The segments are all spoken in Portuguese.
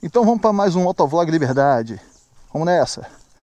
Então vamos para mais um Motovlog Liberdade. Vamos nessa!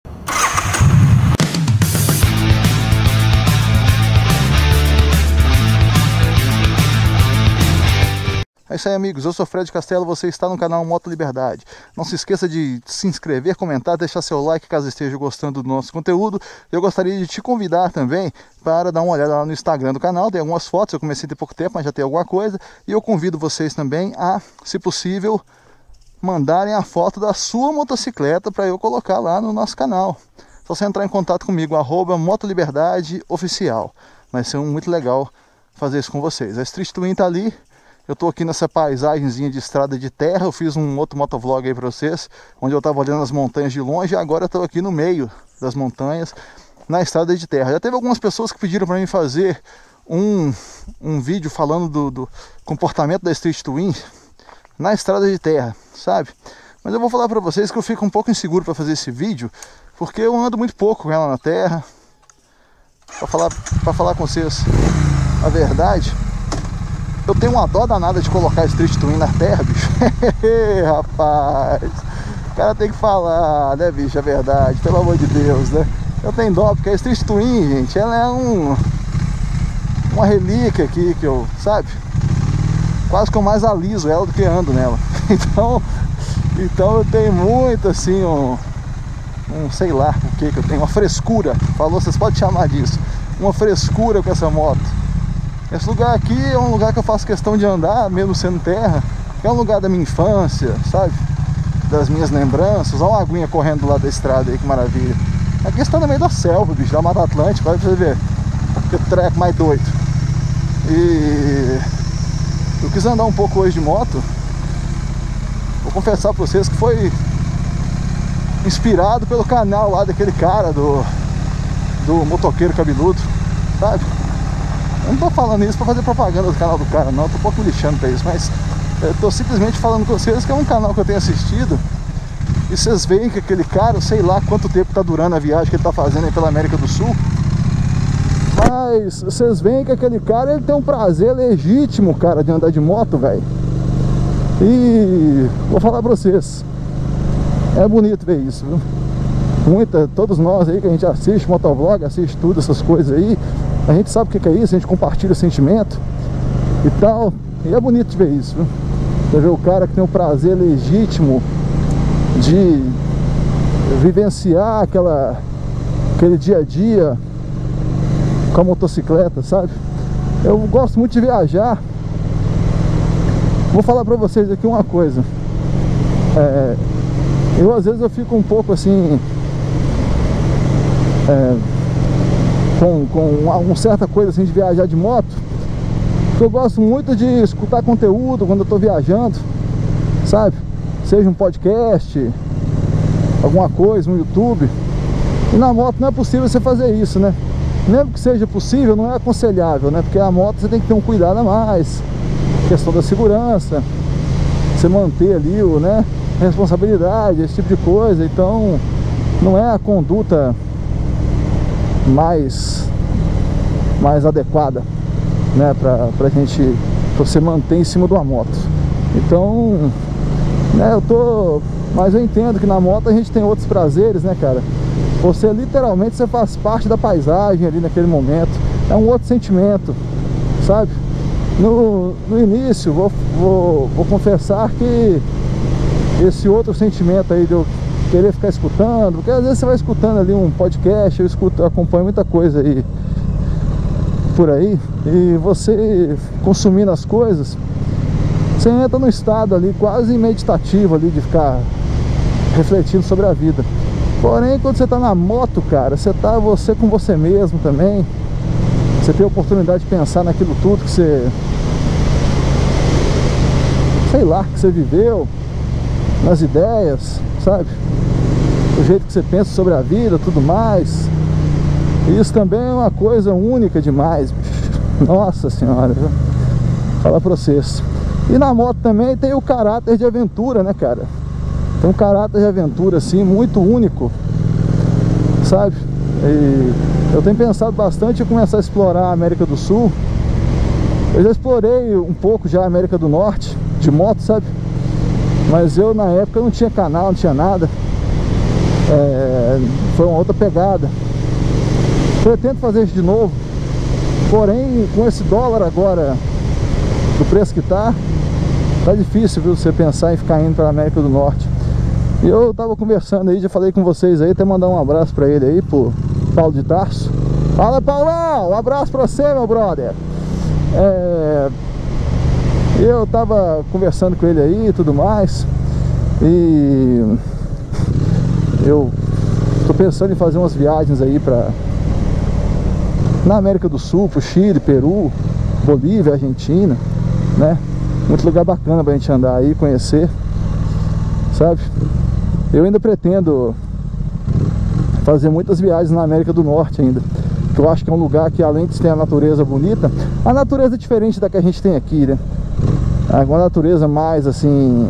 É isso aí, amigos, eu sou Fred Castelo, você está no canal Moto Liberdade. Não se esqueça de se inscrever, comentar, deixar seu like caso esteja gostando do nosso conteúdo. Eu gostaria de te convidar também para dar uma olhada lá no Instagram do canal, tem algumas fotos, eu comecei tem pouco tempo, mas já tem alguma coisa. E eu convido vocês também a, se possível, mandarem a foto da sua motocicleta para eu colocar lá no nosso canal. Só você entrar em contato comigo, @MotoLiberdade_oficial. Vai ser muito legal fazer isso com vocês. A Street Twin tá ali. Eu tô aqui nessa paisagenzinha de estrada de terra. Eu fiz um outro motovlog aí pra vocês, onde eu tava olhando as montanhas de longe, e agora eu tô aqui no meio das montanhas, na estrada de terra. Já teve algumas pessoas que pediram para mim fazer um vídeo falando do comportamento da Street Twin na estrada de terra, sabe? Mas eu vou falar para vocês que eu fico um pouco inseguro para fazer esse vídeo, porque eu ando muito pouco com ela na terra. Para falar com vocês a verdade, eu tenho uma dó danada de colocar a Street Twin na terra, bicho. Rapaz, o cara tem que falar, né, bicho, a verdade, pelo amor de Deus, né? Eu tenho dó, porque a Street Twin, gente, ela é uma relíquia aqui que eu, sabe? Quase que eu mais aliso ela do que ando nela. Então eu tenho muito, assim, sei lá o que eu tenho, uma frescura. Falou, vocês podem chamar disso, uma frescura com essa moto. Esse lugar aqui é um lugar que eu faço questão de andar, mesmo sendo terra, que é um lugar da minha infância, sabe? Das minhas lembranças. Olha uma aguinha correndo do lado da estrada aí, que maravilha. Aqui está no meio da selva, bicho, da Mata Atlântica, olha pra você ver. Que treco mais doido. E eu quis andar um pouco hoje de moto. Vou confessar pra vocês que foi inspirado pelo canal lá daquele cara do motoqueiro cabeludo, sabe? Eu não tô falando isso pra fazer propaganda do canal do cara, não. Eu tô um pouco me lixando pra isso, mas eu tô simplesmente falando com vocês que é um canal que eu tenho assistido. E vocês veem que aquele cara, sei lá quanto tempo tá durando a viagem que ele tá fazendo aí pela América do Sul, mas vocês veem que aquele cara, ele tem um prazer legítimo, cara, de andar de moto, velho. E vou falar pra vocês, é bonito ver isso, viu? Todos nós aí que a gente assiste motovlog, assiste tudo, essas coisas aí, a gente sabe o que é isso, a gente compartilha o sentimento e tal. E é bonito de ver isso, viu? Você vê o cara que tem o prazer legítimo de vivenciar aquele dia a dia com a motocicleta, sabe? Eu gosto muito de viajar. Vou falar pra vocês aqui uma coisa. Eu às vezes eu fico um pouco assim, com uma certa coisa assim de viajar de moto, porque eu gosto muito de escutar conteúdo quando eu tô viajando, sabe? Seja um podcast, alguma coisa, um YouTube. E na moto não é possível você fazer isso, né? Mesmo que seja possível, não é aconselhável, né? Porque a moto você tem que ter um cuidado a mais, questão da segurança, você manter ali né, responsabilidade, esse tipo de coisa. Então não é a conduta mais adequada, né, pra você manter em cima de uma moto. Então, né, mas eu entendo que na moto a gente tem outros prazeres, né, cara? Você literalmente, você faz parte da paisagem ali naquele momento, é um outro sentimento, sabe? No início, vou confessar que esse outro sentimento aí de eu querer ficar escutando, porque às vezes você vai escutando ali um podcast, eu acompanho muita coisa aí por aí, e você consumindo as coisas, você entra num estado ali quase meditativo ali, de ficar refletindo sobre a vida. Porém, quando você tá na moto, cara, você com você mesmo também, você tem a oportunidade de pensar naquilo tudo que você, sei lá, que você viveu, nas ideias, sabe? O jeito que você pensa sobre a vida, tudo mais. Isso também é uma coisa única demais, bicho. Nossa senhora, viu? Falar pra vocês. E na moto também tem o caráter de aventura, né, cara? Tem um caráter de aventura, assim, muito único, sabe? E eu tenho pensado bastante em começar a explorar a América do Sul. Eu já explorei um pouco já a América do Norte, de moto, sabe? Mas eu na época não tinha canal, não tinha nada. Foi uma outra pegada. Pretendo fazer isso de novo. Porém, com esse dólar agora, do preço que tá difícil, viu, você pensar em ficar indo para a América do Norte. E eu tava conversando aí, já falei com vocês aí, até mandar um abraço para ele aí, pro Paulo de Tarso. Fala, Paulão, um abraço para você, meu brother. Eu tava conversando com ele aí e tudo mais, e eu tô pensando em fazer umas viagens aí na América do Sul, pro Chile, Peru, Bolívia, Argentina, né? Muito lugar bacana pra gente andar aí, conhecer, sabe? Eu ainda pretendo fazer muitas viagens na América do Norte ainda, que eu acho que é um lugar que, além de ter a natureza bonita, a natureza é diferente da que a gente tem aqui, né? Uma natureza mais assim,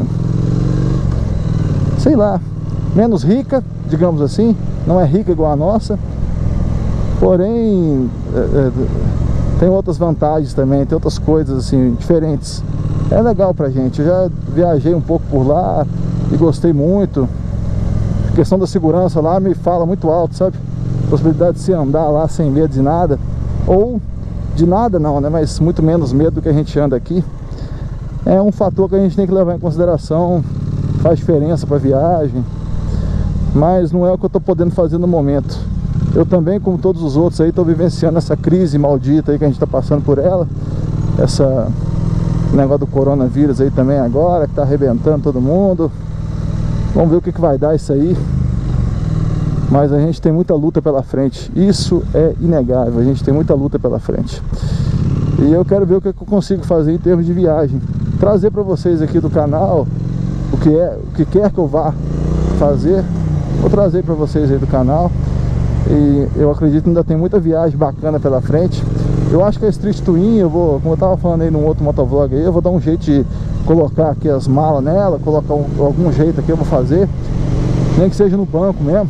sei lá, menos rica, digamos assim. Não é rica igual a nossa, porém tem outras vantagens também, tem outras coisas assim diferentes. É legal pra gente. Eu já viajei um pouco por lá e gostei muito. A questão da segurança lá me fala muito alto, sabe? A possibilidade de se andar lá sem medo de nada, ou de nada não, né? Mas muito menos medo do que a gente anda aqui. É um fator que a gente tem que levar em consideração. Faz diferença pra viagem, mas não é o que eu tô podendo fazer no momento. Eu também, como todos os outros aí, tô vivenciando essa crise maldita aí que a gente tá passando por ela. Essa negócio do coronavírus aí também agora, que tá arrebentando todo mundo. Vamos ver o que vai dar isso aí. Mas a gente tem muita luta pela frente. Isso é inegável, a gente tem muita luta pela frente. E eu quero ver o que eu consigo fazer em termos de viagem. Trazer para vocês aqui do canal o que quer que eu vá fazer. Vou trazer para vocês aí do canal. E eu acredito que ainda tem muita viagem bacana pela frente. Eu acho que a Street Twin, eu vou, como eu tava falando aí num outro motovlog aí, eu vou dar um jeito de colocar aqui as malas nela, colocar algum jeito aqui eu vou fazer, nem que seja no banco mesmo.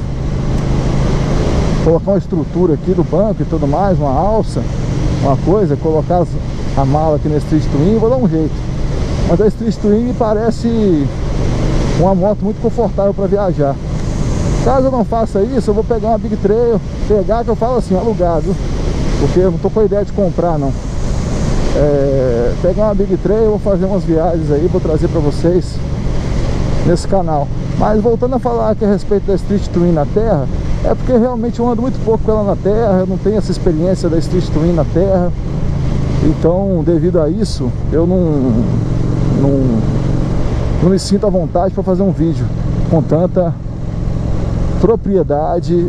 Colocar uma estrutura aqui do banco e tudo mais, uma alça, uma coisa, colocar a mala aqui na Street Twin, eu vou dar um jeito. Mas a Street Twin me parece uma moto muito confortável para viajar. Caso eu não faça isso, eu vou pegar uma Big Trail, pegar, que eu falo assim, alugado, porque eu não tô com a ideia de comprar não. Pegar uma Big Trail, vou fazer umas viagens aí, vou trazer pra vocês nesse canal. Mas voltando a falar aqui a respeito da Street Twin na terra, é porque realmente eu ando muito pouco com ela na terra, eu não tenho essa experiência da Street Twin na terra. Então, devido a isso, eu não me sinto à vontade para fazer um vídeo com tanta propriedade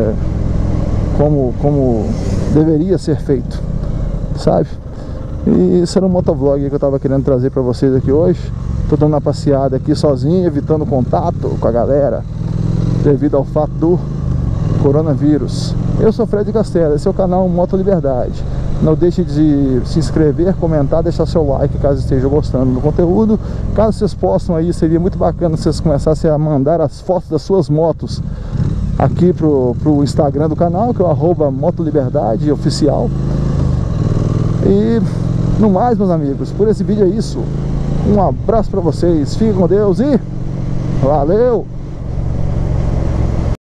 como deveria ser feito, sabe? E esse era um motovlog que eu tava querendo trazer para vocês aqui hoje. Tô dando uma passeada aqui sozinho, evitando contato com a galera devido ao fato do coronavírus. Eu sou Fred Castella, esse é o canal Moto Liberdade. Não deixe de se inscrever, comentar, deixar seu like caso esteja gostando do conteúdo. Caso vocês possam aí, seria muito bacana se vocês começassem a mandar as fotos das suas motos aqui pro Instagram do canal, que é o @motoliberdade oficial. E no mais, meus amigos, por esse vídeo é isso. Um abraço pra vocês, fiquem com Deus e valeu!